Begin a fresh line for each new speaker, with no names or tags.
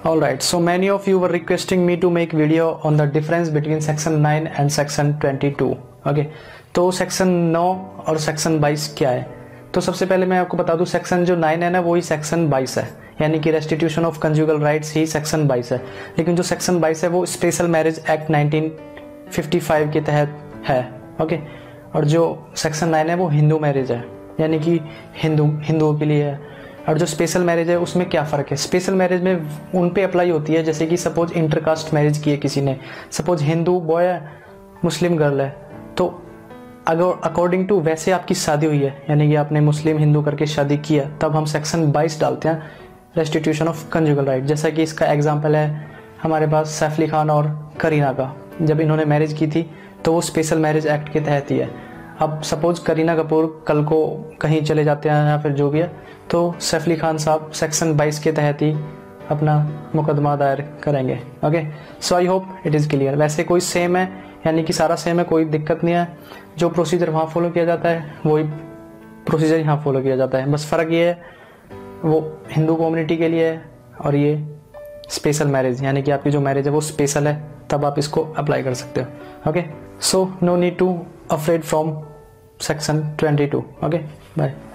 All right, so many of you were requesting me to make video on the difference between section 9 and section 22. Okay, तो section 9 और section 22 क्या है? तो सबसे पहले मैं आपको बता दूं, सेक्शन जो 9 है ना वही सेक्शन 22 है, यानी कि रेस्टिट्यूशन ऑफ कंजुगल राइट्स ही सेक्शन 22 है। लेकिन जो सेक्शन 22 है वो स्पेशल मैरिज एक्ट 1955 के तहत है। ओके, और जो सेक्शन 9 है वो हिंदू मैरिज है, यानी कि हिंदुओं के लिए है। और जो स्पेशल मैरिज है उसमें क्या फ़र्क है? स्पेशल मैरिज में उन पे अप्लाई होती है जैसे कि सपोज इंटरकास्ट मैरिज की है किसी ने, सपोज हिंदू बॉय है मुस्लिम गर्ल है, तो अगर अकॉर्डिंग टू वैसे आपकी शादी हुई है, यानी कि आपने मुस्लिम हिंदू करके शादी किया, तब हम सेक्शन 22 डालते हैं रेस्टिट्यूशन ऑफ कंजुगल राइट। जैसा कि इसका एग्जाम्पल है हमारे पास सैफ अली खान और करीना का, जब इन्होंने मैरिज की थी तो वो स्पेशल मैरिज एक्ट के तहत ही है। अब सपोज करीना कपूर कल को कहीं चले जाते हैं या फिर जो भी है, तो सैफ अली खान साहब सेक्शन 22 के तहत ही अपना मुकदमा दायर करेंगे। Okay, so I hope it is clear. वैसे कोई सेम है, यानी कि सारा सेम है, कोई दिक्कत नहीं है। जो प्रोसीजर वहाँ फॉलो किया जाता है वही प्रोसीजर यहाँ फॉलो किया जाता है, बस फ़र्क ये है वो हिंदू कम्युनिटी के लिए है और ये स्पेशल मैरिज, यानी कि आपकी जो मैरिज है वो स्पेशल है, तब आप इसको अप्लाई कर सकते हो। Okay, so no need to afraid from section 22। Okay, bye.